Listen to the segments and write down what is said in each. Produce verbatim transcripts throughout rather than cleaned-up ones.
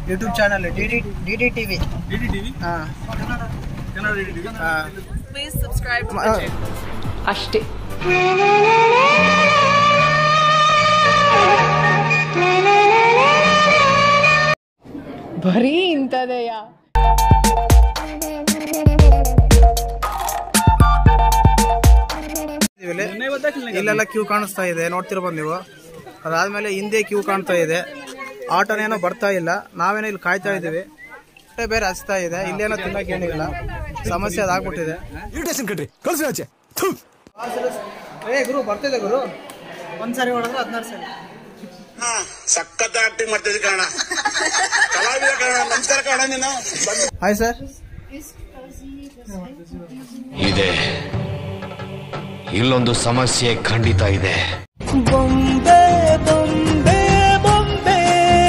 YouTube channel D D D D TV D D TV ಹಾಂ Kannada D D TV ಹಾಂ please subscribe to the channel ಅಷ್ಟೇ. ಬರೀ ಇಂಥದೆಯಾ? ಇಲ್ಲೆಲ್ಲ Q ಕಾಣಿಸ್ತಾ ಇದೆ, ನೋಡ್ತಿರ್ಬೋದು ನೀವು. ಅದಾದ್ಮೇಲೆ ಹಿಂದೆ ಕ್ಯೂ ಕಾಣ್ತಾ ಇದೆ. ಆಟೋನೇನೋ ಬರ್ತಾ ಇಲ್ಲ, ನಾವೇನೋ ಇಲ್ಲಿ ಕಾಯ್ತಾ ಇದೀವಿ. ಬೇರೆ ಹಚ್ತಾ ಇದೆ, ಇಲ್ಲೇನೋ ತಿನ್ನಕ್ಕೆ ಏನಿಲ್ಲ, ಸಮಸ್ಯೆ ಅದಾಗ್ಬಿಟ್ಟಿದೆ. ಏ ಗುರು ಬರ್ತಿದೆ ಗುರು, ಒಂದ್ಸರಿ ಹೊಡೆದ್ರೆ ಹದಿನಾರು ಸರಿ. ಸಖತ್ ಆಕ್ಟಿಂಗ್ ಮಾಡ್ತಿದ್ದೆ ಕಾರಣ ಕಲಾವಿದ ಕಾರಣ ನಮಸ್ಕಾರ ಕಾರಣ ನೀನು. Hi sir. ಇದೆ ಇಲ್ಲೊಂದು ಸಮಸ್ಯೆ ಖಂಡಿತ ಇದೆ. ಬೊಂಬೆ ಬೊಂಬೆ ಬೊಂಬೆ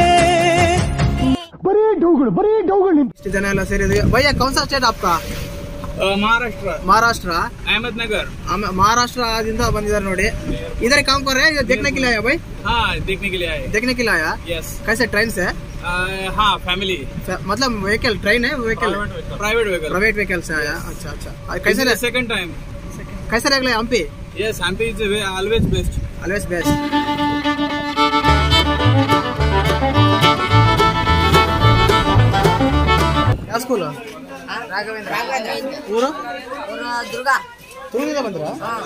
ಬರೀ ಡೌಗಳು ಬರೀ ಡೌಗಳು. ಇಷ್ಟು ಜನ ಎಲ್ಲ ಸೇರಿದ್ವಿ. ಭಯ್ಯ ಕೌನ್ ಸಾ ಸ್ಟೇಟ್ ಆಪ್ಕಾ? ಮಹಾರಾಷ್ಟ್ರ. ಮಹಾರಾಷ್ಟ್ರ अहमदनगर. महाराष्ट्र आदिंदा बंदिदार नोडी. इधर काम कर रहे हैं, देखने के लिए आया भाई? हाँ, देखने के लिए आए. देखने के लिए आया? यस. कैसे ट्रेन से? हाँ, फैमिली. मतलब व्हीकल ट्रेन है, vehicle private vehicle. Private vehicle से आया. अच्छा अच्छा. कैसे सेकंड टाइम? कैसे रह गए Hampi? Yes, Hampi is always best. Always best. क्या स्कूल? राघवेंद्र. ಊರು ದುರ್ಗಾ. ತುರುಗಿಂದ ಬಂದ್ರ?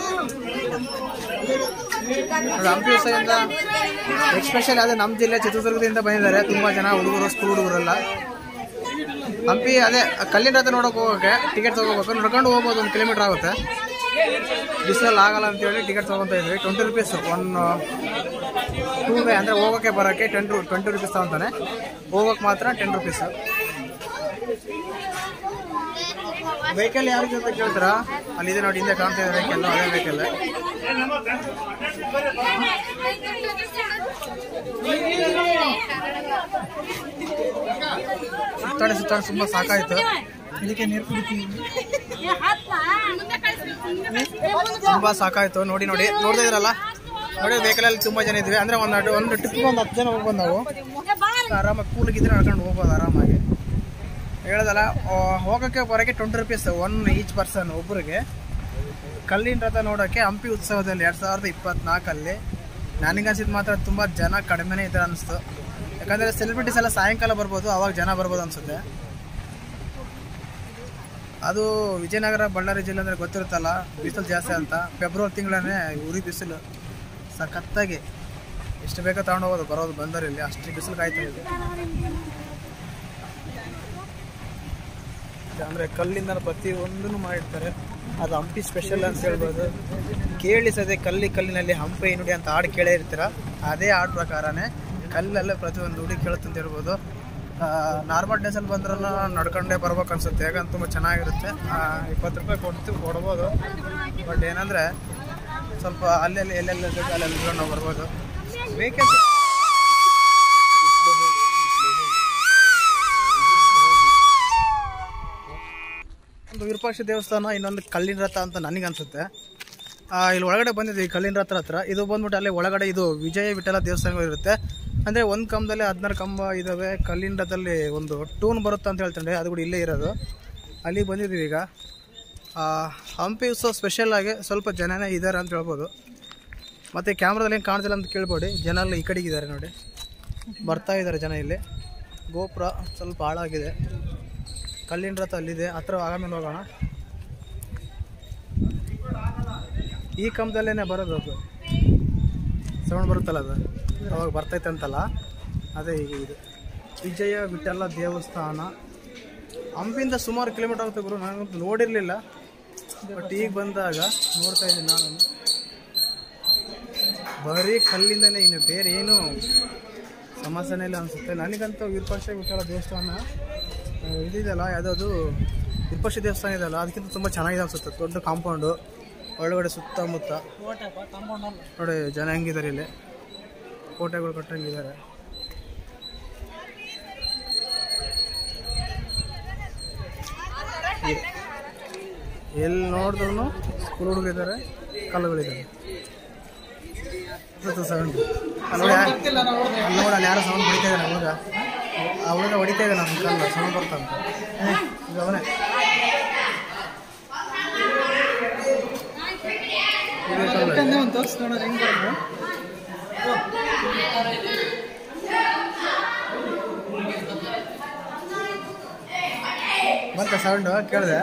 ಹಂಪಿ ಉತ್ಸವದಿಂದ ಎಕ್ಸ್ಪೆಷಲ್ ಅದೇ ನಮ್ಮ ಜಿಲ್ಲೆ ಚಿತ್ರದುರ್ಗದಿಂದ ಬಂದಿದ್ದಾರೆ ತುಂಬಾ ಜನ ಹುಡುಗರು, ಸ್ಕೂಲ್ ಹುಡುಗರೆಲ್ಲ. ಹಂಪಿ ಅದೇ ಕಲ್ಲಿನ ರಥ ನೋಡೋಕೆ ಹೋಗೋಕೆ ಟಿಕೆಟ್ ತಗೋಬೇಕು, ನಡ್ಕೊಂಡು ಹೋಗ್ಬೋದು, ಒಂದು ಕಿಲೋಮೀಟರ್ ಆಗುತ್ತೆ. ಬಿಸಿಲಲ್ಲಿ ಆಗಲ್ಲ ಅಂತೇಳಿ ಟಿಕೆಟ್ ತೊಗೊತಾ ಇದ್ವಿ. Twenty rupees one two way, ಅಂದರೆ ಹೋಗೋಕ್ಕೆ ಬರೋಕ್ಕೆ ಟೆನ್ ರು ಟ್ವೆಂಟಿ ರುಪೀಸ್ ತಗೊಂತಾನೆ, ಹೋಗೋಕೆ ಮಾತ್ರ ಟೆನ್ ರುಪೀಸ್. ವೆಹಿಕಲ್ ಯಾರ ಜೊತೆ ಕೇಳ್ತಾರ? ಅಲ್ಲಿದೆ ನೋಡಿ, ಹಿಂದೆ ಕಾಣ್ತಾ ಇದೆ ವೆಹಿಕಲ್, ಅದೇ ವೆಹಿಕಲ್. ಸುತ್ತಾಡಿ ಸುತ್ತಾಡಿ ತುಂಬಾ ಸಾಕಾಯ್ತು. ಇದಕ್ಕೆ ನೀರು ಕುಡಿತೀವಿ, ತುಂಬಾ ಸಾಕಾಯ್ತು. ನೋಡಿ ನೋಡಿ ನೋಡ್ತಾ ಇದ್ರಲ್ಲ, ನೋಡಿ ವೆಹಿಕಲ್ ಅಲ್ಲಿ ತುಂಬಾ ಜನ ಇದ್ವಿ. ಅಂದ್ರೆ ಒಂದು ಒಂದು ಟ್ರಿಪ್ಗೆ ಒಂದು ಹತ್ತು ಜನ ಹೋಗ್ಬೋದು ನಾವು. ಆರಾಮಾಗಿ ಕೂಲಿಗಿದ್ರೆ ನಡ್ಕೊಂಡು ಹೋಗ್ಬೋದು ಆರಾಮಾಗಿ. ಹೇಳೋದಲ್ಲ, ಹೋಗೋಕ್ಕೆ ಬರೋಕ್ಕೆ twenty rupees one each person ಒಬ್ಬರಿಗೆ. ಕಲ್ಲಿನ ರಥ ನೋಡೋಕ್ಕೆ ಹಂಪಿ ಉತ್ಸವದಲ್ಲಿ ಎರಡು ಸಾವಿರದ ಇಪ್ಪತ್ನಾಲ್ಕಲ್ಲಿ ನನಗನ್ಸಿದ್ದು ಮಾತ್ರ ತುಂಬ ಜನ ಕಡಿಮೆನೇ ಇದ್ದಾರೆ ಅನಿಸ್ತು. ಯಾಕಂದರೆ ಸೆಲೆಬ್ರಿಟೀಸ್ ಎಲ್ಲ ಸಾಯಂಕಾಲ ಬರ್ಬೋದು, ಅವಾಗ ಜನ ಬರ್ಬೋದು ಅನಿಸುತ್ತೆ. ಅದು ವಿಜಯನಗರ ಬಳ್ಳಾರಿ ಜಿಲ್ಲೆ ಅಂದರೆ ಗೊತ್ತಿರುತ್ತಲ್ಲ, ಬಿಸಿಲು ಜಾಸ್ತಿ ಅಂತ. ಫೆಬ್ರವರಿ ತಿಂಗಳೇ ಉರಿ ಬಿಸಿಲು ಸಖತ್ತಾಗಿ ಎಷ್ಟು ಬೇಗ ತಗೊಂಡು ಹೋಗೋದು ಬರೋದು ಬಂದರೆ ಇಲ್ಲಿ, ಅಷ್ಟು ಬಿಸಿಲು ಕಾಯ್ತಾ ಇದೆ. ಅಂದರೆ ಕಲ್ಲಿಂದ ಪ್ರತಿ ಒಂದನ್ನು ಮಾಡಿರ್ತಾರೆ, ಅದು ಹಂಪಿ ಸ್ಪೆಷಲ್ ಅಂತ ಹೇಳ್ಬೋದು. ಕೇಳಿ ಸದೇ ಕಲ್ಲಿ ಕಲ್ಲಿನಲ್ಲಿ ಹಂಪಿ ನುಡಿ ಅಂತ ಹಾಡು ಕೇಳೇ ಇರ್ತೀರ, ಅದೇ ಹಾಡು ಪ್ರಕಾರನೇ ಕಲ್ಲಲ್ಲೇ ಪ್ರತಿಯೊಂದು ನುಡಿ ಕೇಳುತ್ತಂತ ಹೇಳ್ಬೋದು. ನಾರ್ಮಲ್ ಡೇಸಲ್ಲಿ ಬಂದ್ರೂ ನಡ್ಕೊಂಡೇ ಬರ್ಬೇಕು ಅನ್ಸುತ್ತೆ, ಯಾಕಂದ್ರೆ ತುಂಬ ಚೆನ್ನಾಗಿರುತ್ತೆ. ಇಪ್ಪತ್ತು ರೂಪಾಯಿ ಕೊಡ್ತೀವಿ ಕೊಡ್ಬೋದು, ಬಟ್ ಏನಂದರೆ ಸ್ವಲ್ಪ ಅಲ್ಲೆಲ್ಲಿ ಎಲ್ಲೆಲ್ಲ ಬೇಕು ಅಲ್ಲೆಲ್ಲ ನಾವು ಬರ್ಬೋದು. ವೆಹಿಕಲ್ಸ್ ಒಂದು ವಿರೂಪಾಕ್ಷ ದೇವಸ್ಥಾನ, ಇನ್ನೊಂದು ಕಲ್ಲಿನ ರಥ ಅಂತ ನನಗೆ ಅನಿಸುತ್ತೆ. ಇಲ್ಲಿ ಒಳಗಡೆ ಬಂದಿದ್ವಿ ಕಲ್ಲಿನ ರಥ ಹತ್ರ. ಇದು ಬಂದ್ಬಿಟ್ಟು ಅಲ್ಲಿ ಒಳಗಡೆ ಇದು ವಿಜಯ ವಿಠಲ ದೇವಸ್ಥಾನಗಳು ಇರುತ್ತೆ. ಅಂದರೆ ಒಂದು ಕಂಬದಲ್ಲಿ ಹದಿನಾರು ಕಂಬ ಇದ್ದಾವೆ. ಕಲ್ಲಿನ ರಥದಲ್ಲಿ ಒಂದು ಟೂನ್ ಬರುತ್ತೆ ಅಂತ ಹೇಳ್ತಾರೆ, ಅದು ಕೂಡ ಇಲ್ಲೇ ಇರೋದು. ಅಲ್ಲಿ ಬಂದಿದ್ದೀವಿ ಈಗ. ಹಂಪಿ ಉತ್ಸವ ಸ್ಪೆಷಲಾಗಿ ಸ್ವಲ್ಪ ಜನನೇ ಇದ್ದಾರೆ ಅಂತ ಹೇಳ್ಬೋದು. ಮತ್ತು ಕ್ಯಾಮ್ರಾದಲ್ಲಿ ಏನು ಕಾಣ್ತಿಲ್ಲ ಅಂತ ಕೇಳ್ಬೇಡಿ, ಜನ ಎಲ್ಲ ಈ ಕಡೆಗಿದ್ದಾರೆ ನೋಡಿ, ಬರ್ತಾ ಇದ್ದಾರೆ ಜನ. ಇಲ್ಲಿ ಗೋಪುರ ಸ್ವಲ್ಪ ಹಾಳಾಗಿದೆ. ಕಲ್ಲಿನ ರಥ ಅಲ್ಲಿದೆ, ಹತ್ರ ಆಮೇಲೆ ಹೋಗೋಣ. ಈ ಕಂಬದಲ್ಲೇ ಬರೋದು, ಅದು ಸೌಂಡ್ ಬರುತ್ತಲ್ಲ, ಅದು ಅವಾಗ ಬರ್ತೈತೆ ಅಂತಲ್ಲ, ಅದೇ ಈಗ ಇದು ವಿಜಯ ವಿಠಲ ದೇವಸ್ಥಾನ. ಹಂಪಿಂದ ಸುಮಾರು ಕಿಲೋಮೀಟರ್ ಆಗುತ್ತೆ ಗುರು, ನಾನಂತೂ ನೋಡಿರಲಿಲ್ಲ, ಬಟ್ ಈಗ ಬಂದಾಗ ನೋಡ್ತಾ ಇದ್ದೀನಿ ನಾನು. ಬರೀ ಕಲ್ಲಿಂದಲೇ, ಇನ್ನು ಬೇರೆ ಏನು ಸಮಸ್ಯೆನೇ ಇಲ್ಲ ಅನಿಸುತ್ತೆ ನನಗಂತೂ. ವಿರೂಪಾಕ್ಷ ವಿಠಲ ದೇವಸ್ಥಾನ ಇದಿದೆಯಲ್ಲ, ಯಾವುದದು ವಿರೂಪಾಕ್ಷ ದೇವಸ್ಥಾನ ಇದೆಯಲ್ಲ, ಅದಕ್ಕಿಂತ ತುಂಬ ಚೆನ್ನಾಗಿದೆ ಅನಿಸುತ್ತೆ. ದೊಡ್ಡ ಕಾಂಪೌಂಡು, ಒಳಗಡೆ ಸುತ್ತಮುತ್ತ ನೋಡಿ ಜನ ಹೆಂಗಿದ್ದಾರೆ, ಇಲ್ಲಿ ಕೋಟೆಗಳು ಕಟ್ಟಂಗಿದ್ದಾರೆ. ಎಲ್ಲಿ ನೋಡಿದ್ರು ಸ್ಕೂಲ್ ಹುಡುಗಿದ್ದಾರೆ, ಕಲ್ಲುಗಳಿದ್ದಾರೆ. ಸೌಂಡ್ ನೋಡಿ, ಅಲ್ಲಿ ಯಾರೋ ಸೌಂಡ್ ಬಿಡ್ತಿದ್ದಾರೆ ಹುಡುಗ. ಆ ಹುಡುಗ ಹೊಡಿತಾ ಇದೆ ನಮ್ಮ ಕಲ್ಲ ಸೌಂಡ್ ಬರ್ತಂತ ಈಗ ಅವನೇ ಒಂದು ತೋರಿಸಿ ನೋಡೋದು ಹೆಂಗೆ ಮತ್ತೆ ಸೌಂಡು ಕೇಳಿದೆ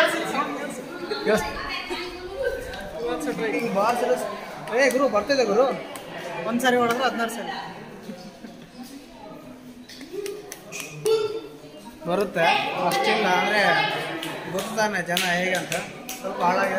ಏ ಗುರು ಬರ್ತಿದೆ ಗುರು ಒಂದು ಸಾರಿ ಹೊಡೆದ್ರೆ ಹದಿನಾರು ಸಾರಿ ಬರುತ್ತೆ ಅಷ್ಟಿಲ್ಲ ಅಂದರೆ ಗೊತ್ತಾನೆ ಜನ ಹೇಗೆ ಅಂತ ಸ್ವಲ್ಪ ಹಾಳಾಗಿದೆ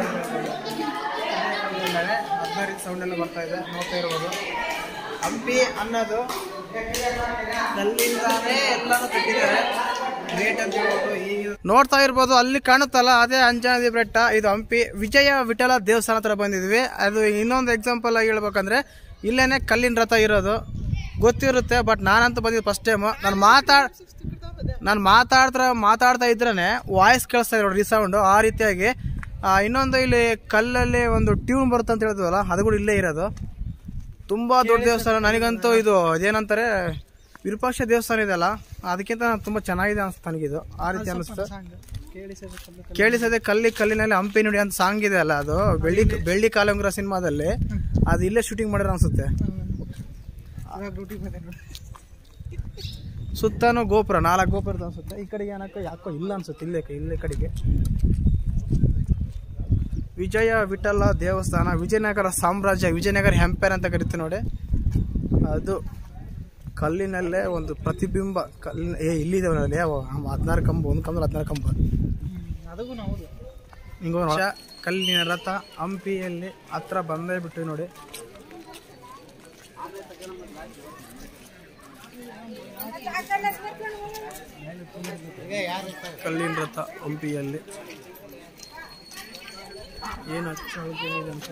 ಹದಿನಾರು ಸೌಂಡೆಲ್ಲ ಬರ್ತಾ ಇದೆ ನೋಡ್ತಾ ಇರ್ಬೋದು ಹಂಪಿ ಅನ್ನೋದು ಅಲ್ಲಿಂದಾನೇ ಎಲ್ಲನೂ ಕಟ್ಟಿದ್ದಾರೆ ರೇಟ್ ಅಂತ ಹೇಳ್ಬೋದು ಈಗ ನೋಡ್ತಾ ಇರ್ಬೋದು ಅಲ್ಲಿ ಕಾಣುತ್ತಲ್ಲ ಅದೇ ಅಂಜನಾದ್ರಿ ಬೆಟ್ಟ ಇದು ಹಂಪಿ ವಿಜಯ ವಿಠಲ ದೇವಸ್ಥಾನ ಹತ್ರ ಬಂದಿದ್ವಿ ಅದು ಇನ್ನೊಂದು ಎಕ್ಸಾಂಪಲ್ ಆಗಿ ಹೇಳ್ಬೇಕಂದ್ರೆ ಇಲ್ಲೇನೆ ಕಲ್ಲಿನ ರಥ ಇರೋದು ಗೊತ್ತಿರುತ್ತೆ ಬಟ್ ನಾನಂತೂ ಬಂದಿದ್ದು ಫಸ್ಟ್ ಟೈಮು ನಾನು ಮಾತಾಡ್ ನಾನು ಮಾತಾಡ್ತಾ ಮಾತಾಡ್ತಾ ಇದ್ರೇ ವಾಯ್ಸ್ ಕೇಳಿಸ್ತಾ ಇದೆ ನೋಡಿ ರೀಸೌಂಡು ಆ ರೀತಿಯಾಗಿ ಇನ್ನೊಂದು ಇಲ್ಲಿ ಕಲ್ಲಲ್ಲಿ ಒಂದು ಟ್ಯೂನ್ ಬರುತ್ತೆ ಅಂತ ಹೇಳಿದ್ವಲ್ಲ ಅದು ಕೂಡ ಇಲ್ಲೇ ಇರೋದು ತುಂಬ ದೊಡ್ಡ ದೇವಸ್ಥಾನ ನನಗಂತೂ ಇದು ಅದೇನಂತಾರೆ ವಿರೂಪಾಕ್ಷ ದೇವಸ್ಥಾನ ಇದೆಯಲ್ಲ ಅದಕ್ಕಿಂತ ತುಂಬ ಚೆನ್ನಾಗಿದೆ ಅನಿಸ್ತು ನನಗಿದು ಆ ರೀತಿ ಅನಿಸ್ತು ಕೇಳಿಸದೆ ಕಲ್ಲಿ ಕಲ್ಲಿನಲ್ಲಿ ಹಂಪಿ ನುಡಿ ಅಂತ ಸಾಂಗ್ ಇದೆ ಅಲ್ಲ ಅದು ಬೆಳ್ಳಿ ಬೆಳ್ಳಿ ಕಾಲುಂಗುರ ಸಿನಿಮಾದಲ್ಲಿ ಅದು ಇಲ್ಲೇ ಶೂಟಿಂಗ್ ಮಾಡಿರೋ ಅನ್ಸುತ್ತೆ ಸುತ್ತಾನು ಗೋಪುರ ನಾಲ್ಕು ಗೋಪುರ ಅನ್ಸುತ್ತೆ ಈ ಕಡೆಗೆ ಏನಕ್ಕ ಯಾಕೋ ಇಲ್ಲ ಅನ್ಸುತ್ತೆ ಇಲ್ಲೇ ಇಲ್ಲೇ ಕಡೆಗೆ ವಿಜಯ ವಿಠಲ ದೇವಸ್ಥಾನ ವಿಜಯನಗರ ಸಾಮ್ರಾಜ್ಯ ವಿಜಯನಗರ ಹೆಂಪೇರ್ ಅಂತ ಕರಿತೀವಿ ನೋಡಿ ಅದು ಕಲ್ಲಿನಲ್ಲೇ ಒಂದು ಪ್ರತಿಬಿಂಬ ಕಲ್ಲಿನ ಏ ಇಲ್ಲಿದೆ ಹದಿನಾರು ಕಂಬ ಒಂದು ಕಂಬ ಹದಿನಾರು ಕಂಬ ಹಿಂಗ ಕಲ್ಲಿನ ರಥ ಹಂಪಿಯಲ್ಲಿ ಹತ್ರ ಬಂದೇ ಬಿಟ್ಟು ನೋಡಿ ಕಲ್ಲಿನ ರಥ ಹಂಪಿಯಲ್ಲಿ ಏನು ಅನ್ಸುತ್ತೆ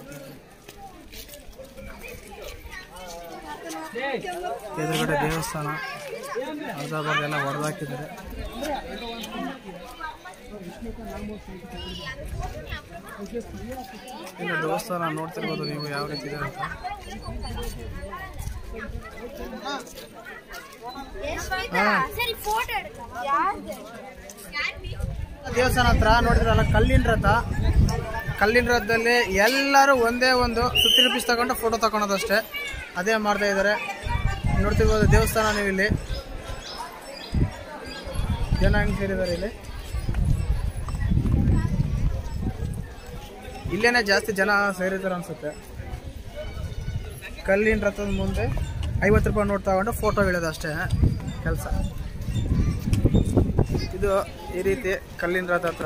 ಎದುರುಗಡೆ ದೇವಸ್ಥಾನ ಅರ್ಧ ಬರ್ದೆಲ್ಲ ಹೊಡೆದಾಕಿದ್ದಾರೆ ಇನ್ನು ದೇವಸ್ಥಾನ ನೋಡ್ತಿರ್ಬೋದು ನೀವು ಯಾವ ರೀತಿ ಇದೆ ಅಂತ ದೇವಸ್ಥಾನ ಹತ್ರ ನೋಡಿದ್ರಲ್ಲ ಕಲ್ಲಿನ ರಥ ಕಲ್ಲಿನ ರಥದಲ್ಲಿ ಎಲ್ಲರೂ ಒಂದೇ ಒಂದು ಸುತ್ತಿನ ಪೀಸ್ ತಗೊಂಡು ಫೋಟೋ ತಗೊಳೋದಷ್ಟೇ ಅದೇ ಮಾಡ್ತಾ ಇದ್ದಾರೆ ನೋಡ್ತಿರ್ಬೋದು ದೇವಸ್ಥಾನ ನೀವು ಇಲ್ಲಿ ಜನ ಹೆಂಗೆ ಸೇರಿದ್ದಾರೆ ಇಲ್ಲಿ ಇಲ್ಲೇನೆ ಜಾಸ್ತಿ ಜನ ಸೇರಿದ್ದಾರೆ ಅನ್ಸುತ್ತೆ ಕಲ್ಲಿನ ರಥದ ಮುಂದೆ ಐವತ್ತು ರೂಪಾಯಿ ನೋಟ್ ತಗೊಂಡು ಫೋಟೋ ಇಳೋದು ಅಷ್ಟೇ ಕೆಲಸ ಇದು ಈ ರೀತಿ ಕಲ್ಲಿನ ರಥ ಹತ್ರ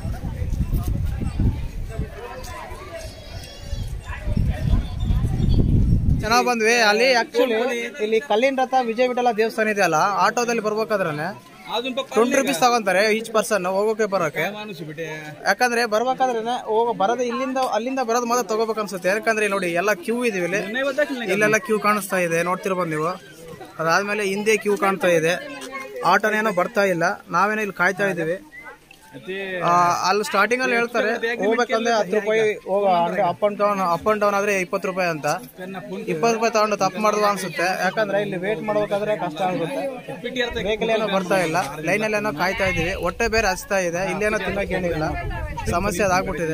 ಚೆನ್ನಾಗಿ ಬಂದ್ವಿ ಅಲ್ಲಿ ಆಕ್ಚುಲಿ ಇಲ್ಲಿ ಕಲ್ಲಿನ ರಥ ವಿಜಯ ವಿಠಲ ದೇವಸ್ಥಾನ ಇದೆಯಲ್ಲ ಆಟೋದಲ್ಲಿ ಬರ್ಬೇಕಾದ್ರೆ ಟ್ವೆಂಟಿ ರುಪೀಸ್ ತಗೊಂತಾರೆ ಈಚ್ ಪರ್ಸನ್ ಹೋಗೋಕೆ ಬರೋಕೆ ಯಾಕಂದ್ರೆ ಬರ್ಬೇಕಾದ್ರೆ ಹೋಗೋ ಬರೋದು ಇಲ್ಲಿಂದ ಅಲ್ಲಿಂದ ಬರೋದು ಮಾತ್ರ ತಗೋಬೇಕು ಅನ್ಸುತ್ತೆ ಯಾಕಂದ್ರೆ ನೋಡಿ ಎಲ್ಲ ಕ್ಯೂ ಇದೀವಿ ಇಲ್ಲಿ ಇಲ್ಲೆಲ್ಲ ಕ್ಯೂ ಕಾಣಿಸ್ತಾ ಇದೆ ನೋಡ್ತಿರ್ಬೋದು ನೀವು ಅದಾದ್ಮೇಲೆ ಹಿಂದೆ ಕ್ಯೂ ಕಾಣ್ತಾ ಇದೆ ಆಟೋನೇನೋ ಬರ್ತಾ ಇಲ್ಲ ನಾವೇನೋ ಇಲ್ಲಿ ಕಾಯ್ತಾ ಇದೀವಿ ಅಲ್ಲಿ ಸ್ಟಾರ್ಟಿಂಗ್ ಅಲ್ಲಿ ಹೇಳ್ತಾರೆ ಹೋಗ್ಬೇಕಂದ್ರೆ ಹತ್ತು ರೂಪಾಯಿ ಹೋಗ ಅಂದ್ರೆ up and down up and down ಆದ್ರೆ ಇಪ್ಪತ್ತು ರೂಪಾಯಿ ಅಂತ ಇಪ್ಪತ್ತು ರೂಪಾಯಿ ತಗೊಂಡು ತಪ್ಪು ಮಾಡುದು ಅನ್ಸುತ್ತೆ ಯಾಕಂದ್ರೆ ಇಲ್ಲಿ ವೇಟ್ ಮಾಡ್ಬೇಕಾದ್ರೆ ಕಷ್ಟ ಆಗುತ್ತೆ ವೆಹಿಕಲ್ ಏನೋ ಬರ್ತಾ ಇಲ್ಲ ಲೈನಲ್ಲಿ ಏನೋ ಕಾಯ್ತಾ ಇದೀವಿ ಹೊಟ್ಟೆ ಬೇರೆ ಹಚ್ತಾ ಇದೆ ಇಲ್ಲೇನೋ ತಿನ್ನಕ್ಕೆ ಏನಿಲ್ಲ ಸಮಸ್ಯೆ ಅದಾಗ್ಬಿಟ್ಟಿದೆ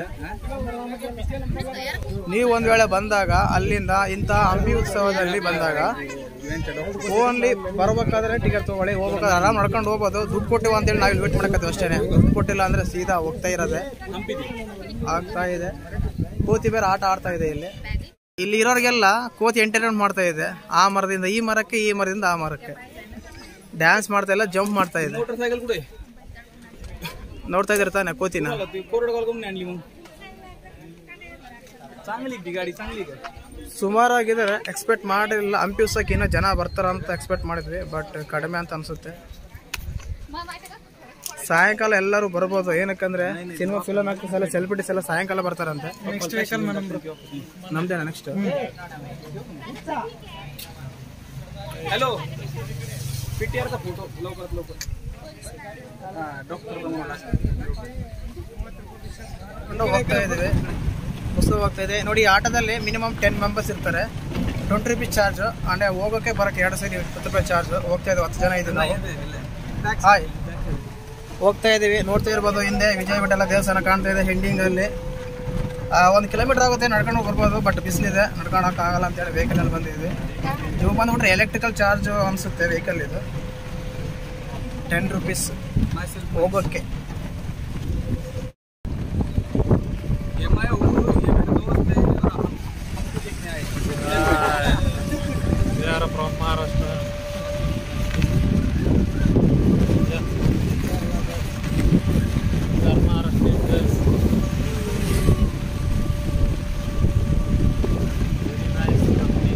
ನೀವು ಒಂದ್ ವೇಳೆ ಬಂದಾಗ ಅಲ್ಲಿಂದ ಇಂಥ ಹಂಪಿ ಉತ್ಸವದಲ್ಲಿ ಬಂದಾಗ ಓನ್ಲಿ ಬರ್ಬೇಕಾದ್ರೆ ಟಿಕೆಟ್ ತಗೊಳ್ಳಿ ಹೋಗ್ಬೇಕಾದ್ರೆ ಆರಾಮ್ ನಡ್ಕೊಂಡು ಹೋಗ್ಬೋದು ದುಡ್ಡು ಕೊಟ್ಟಿವ ಅಂತೇಳಿ ನಾವು ಇಲ್ಲಿ ವೇಟ್ ಮಾಡಕತ್ತೀವಿ ಅಷ್ಟೇ ದುಡ್ಡು ಕೊಟ್ಟಿಲ್ಲ ಅಂದ್ರೆ ಸೀದಾ ಹೋಗ್ತಾ ಇರೋದೆ ಆಗ್ತಾ ಇದೆ ಕೋತಿ ಬೇರೆ ಆಟ ಆಡ್ತಾ ಇದೆ ಇಲ್ಲಿ ಇಲ್ಲಿ ಇರೋರಿಗೆಲ್ಲ ಕೋತಿ ಎಂಟರ್ಟೈನ್ಮೆಂಟ್ ಮಾಡ್ತಾ ಇದೆ ಆ ಮರದಿಂದ ಈ ಮರಕ್ಕೆ ಈ ಮರದಿಂದ ಆ ಮರಕ್ಕೆ ಡ್ಯಾನ್ಸ್ ಮಾಡ್ತಾ ಇಲ್ಲ ಜಂಪ್ ಮಾಡ್ತಾ ಇದೆ ನೋಡ್ತಾ ಇದ್ರೆ ತಾನೆ ಕೋತಿನ ಸುಮಾರಾಗಿದ್ದಾರೆ ಎಕ್ಸ್ಪೆಕ್ಟ್ ಮಾಡಿರಲಿಲ್ಲ ಹಂಪಿ ಉತ್ಸವಕ್ಕೆ ಇನ್ನೂ ಜನ ಬರ್ತಾರ ಅಂತ ಎಕ್ಸ್ಪೆಕ್ಟ್ ಮಾಡಿದ್ವಿ ಬಟ್ ಕಡಿಮೆ ಅಂತ ಅನ್ಸುತ್ತೆ ಸಾಯಂಕಾಲ ಎಲ್ಲರೂ ಬರ್ಬೋದು ಏನಕ್ಕಂದ್ರೆ ಸಿನಿಮಾ ಫಿಲಮ್ ಆಕ್ಟರ್ಸ್ ಎಲ್ಲ ಸೆಲೆಬ್ರಿಟೀಸ್ ಎಲ್ಲ ಸಾಯಂಕಾಲ ಬರ್ತಾರಂತೆ ನಮ್ದೇನಾ ನೆಕ್ಸ್ಟ್ ಹಲೋ ಫೋಟೋ ಹೋಗ್ತಾ ಇದ್ದೀವಿ ಉತ್ಸವ ಆಗ್ತಾ ಇದೆ ನೋಡಿ ಆಟದಲ್ಲಿ ಮಿನಿಮಮ್ ಟೆನ್ ಮೆಂಬರ್ಸ್ ಇರ್ತಾರೆ ಟ್ವೆಂಟಿ ರುಪೀಸ್ ಚಾರ್ಜ್. ಅಂದರೆ ಹೋಗೋಕ್ಕೆ ಬರೋಕ್ಕೆ ಎರಡು ಸೈಡ್ ಇಪ್ಪತ್ತು ರೂಪಾಯಿ ಚಾರ್ಜ್. ಹೋಗ್ತಾ ಇದ್ದೀವಿ, ಹತ್ತು ಜನ ಇದ್ದೀವಿ ನಾವು. ಹಾಯ್, ಹೋಗ್ತಾ ಇದ್ದೀವಿ. ನೋಡ್ತಾ ಇರ್ಬೋದು ಹಿಂದೆ ವಿಜಯ ವಿಠಲ ದೇವಸ್ಥಾನ ಕಾಣ್ತಾ ಇದೆ ಹೆಂಡಿಂಗಲ್ಲಿ. ಒಂದು ಕಿಲೋಮೀಟರ್ ಆಗುತ್ತೆ ನಡ್ಕೊಂಡು ಬರ್ಬೋದು, ಬಟ್ ಬಿಸಿಲಿದೆ ನಡ್ಕೊಳಕ್ಕಾಗಲ್ಲ ಅಂತೇಳಿ ವೆಹಿಕಲಲ್ಲಿ ಬಂದಿದ್ವಿ. ನೀವು ಬಂದುಬಿಟ್ರೆ ಎಲೆಕ್ಟ್ರಿಕಲ್ ಚಾರ್ಜ್ ಅನಿಸುತ್ತೆ ವೆಹಿಕಲ್ ಇದು. ಟೆನ್ ರುಪೀಸ್ ಹೋಗೋಕ್ಕೆ. from Maharashtra. Yeah. They are Maharashtrians. Very nice company.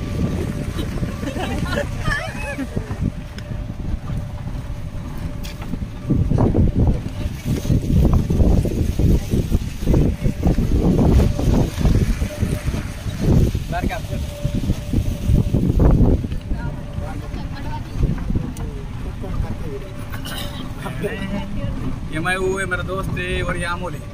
ये मैं वो है मेरा दोस्त है और ये अमोल है.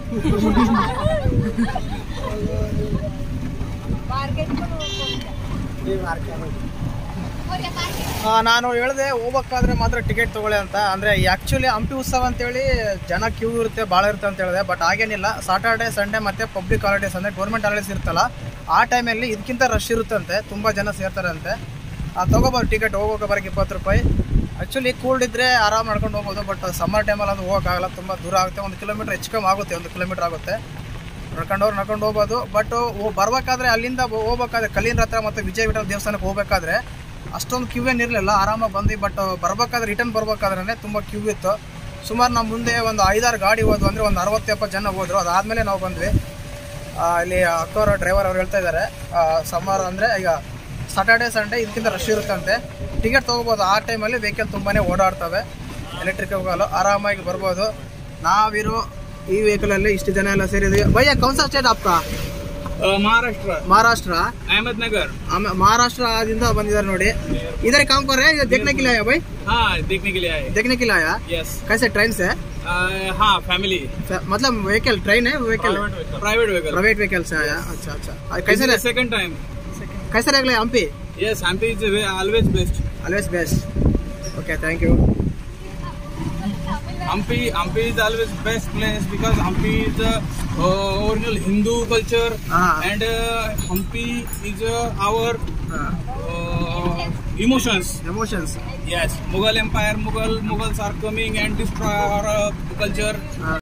ನಾನು ಹೇಳಿದೆ ಹೋಗ್ಬೇಕಾದ್ರೆ ಮಾತ್ರ ಟಿಕೆಟ್ ತೊಗೊಳ್ಳಿ ಅಂತ. ಅಂದರೆ ಆ್ಯಕ್ಚುಲಿ ಹಂಪಿ ಉತ್ಸವ ಅಂತೇಳಿ ಜನ ಕ್ಯೂ ಇರುತ್ತೆ, ಭಾಳ ಇರುತ್ತೆ ಅಂತ ಹೇಳಿದೆ. ಬಟ್ ಹಾಗೇನಿಲ್ಲ. ಸಾಟರ್ಡೆ ಸಂಡೇ ಮತ್ತು ಪಬ್ಲಿಕ್ ಹಾಲಿಡೇಸ್ ಅಂದರೆ ಗೌರ್ಮೆಂಟ್ ಹಾಲಿಡೇಸ್ ಇರುತ್ತಲ್ಲ, ಆ ಟೈಮಲ್ಲಿ ಇದಕ್ಕಿಂತ ರಶ್ ಇರುತ್ತಂತೆ, ತುಂಬ ಜನ ಸೇರ್ತಾರಂತೆ. ತೊಗೋಬೋದು ಟಿಕೆಟ್, ಹೋಗೋಕೆ ಬರೋಕ್ಕೆ ಇಪ್ಪತ್ತು ರೂಪಾಯಿ. ಆ್ಯಕ್ಚುಲಿ ಕೂಲ್ಡ್ ಇದ್ದರೆ ಆರಾಮ್ ಮಾಡ್ಕೊಂಡು ಹೋಗ್ಬೋದು. ಬಟ್ ಸಮ್ಮರ್ ಟೈಮಲ್ಲಿ ಅದು ಹೋಗೋಕ್ಕಾಗಲ್ಲ, ತುಂಬ ದೂರ ಆಗುತ್ತೆ. ಒಂದು ಕಿಲೋಮೀಟ್ರ್ ಹೆಚ್ಚು ಕಮ್ಮಿ ಆಗುತ್ತೆ, ಒಂದು ಕಿಲೋಮೀಟ್ರ್ ಆಗುತ್ತೆ. ನಡ್ಕೊಂಡವ್ರು ನಡ್ಕೊಂಡು ಹೋಗ್ಬೋದು. ಬಟ್ ಬರ್ಬೇಕಾದ್ರೆ ಅಲ್ಲಿಂದ ಹೋಗ್ಬೇಕಾದ್ರೆ ಕಲ್ಲಿನ ರಥ ಮತ್ತು ವಿಜಯ ವಿಠಲ ದೇವಸ್ಥಾನಕ್ಕೆ ಹೋಗ್ಬೇಕಾದ್ರೆ ಅಷ್ಟೊಂದು ಕ್ಯೂ ಏನಿರಲಿಲ್ಲ, ಆರಾಮಾಗಿ ಬಂದು. ಬಟ್ ಬರ್ಬೇಕಾದ್ರೆ ರಿಟರ್ನ್ ಬರ್ಬೇಕಾದ್ರೆ ತುಂಬ ಕ್ಯೂ ಇತ್ತು. ಸುಮಾರು ನಮ್ಮ ಮುಂದೆ ಒಂದು ಐದಾರು ಗಾಡಿ ಹೋದ್ವು, ಅಂದರೆ ಒಂದು ಅರವತ್ತು ಎಪ್ಪತ್ತು ಜನ ಹೋದರು. ಅದಾದಮೇಲೆ ನಾವು ಬಂದ್ವಿ. ಇಲ್ಲಿ ಅಕ್ಕವರು ಡ್ರೈವರ್ ಅವ್ರು ಹೇಳ್ತಾ ಇದ್ದಾರೆ, ಸಮ್ಮರ್ ಅಂದರೆ ಈಗ ಸಾಟರ್ಡೆ ಸಂಡೇ ಇದಕ್ಕಿಂತ ರಶ್ ಇರುತ್ತಂತೆ. ಟಿಕೆಟ್ ತೊಗೋಬೋದು. ಆ ಟೈಮಲ್ಲಿ ವೆಹಿಕಲ್ ತುಂಬಾ ಓಡಾಡ್ತವೆ, ಎಲೆಕ್ಟ್ರಿಕ್ ವೆಹಿಕಲ್, ಆರಾಮಾಗಿ ಬರ್ಬೋದು. ನಾವಿರೋ ಈ ವೆಹಿಕಲಲ್ಲಿ ಇಷ್ಟು ಜನ ಎಲ್ಲ ಸೇರಿದ್ವಿ. ಭಯ್ಯ ಕೌನ್ ಸಾ ಸ್ಟೇಟ್ ಆಪ್ಕಾ? महाराष्ट्र. महाराष्ट्र अहमदनगर. महाराष्ट्र आदिंदा बंदिदारे नोडी. इधर काम कर रहे हैं, देखने के लिए आया भाई? हाँ, देखने के लिए आए. देखने के लिए आया? यस. कैसे ट्रेन से? हाँ, फैमिली. मतलब व्हीकल ट्रेन है, vehicle private vehicle. Private vehicle से आया. अच्छा अच्छा. कैसे सेकंड टाइम? कैसे लगे Hampi? Yes, Hampi is always best. Always best. Okay, thank you. Hampi, Hampi is always best place because Hampi is the uh, original Hindu culture. Ah. And uh, Hampi is uh, our Ah. uh, emotions. Emotions. Yes, Mughal Empire, Mughal Mughals are coming and destroy our uh, culture. Ah.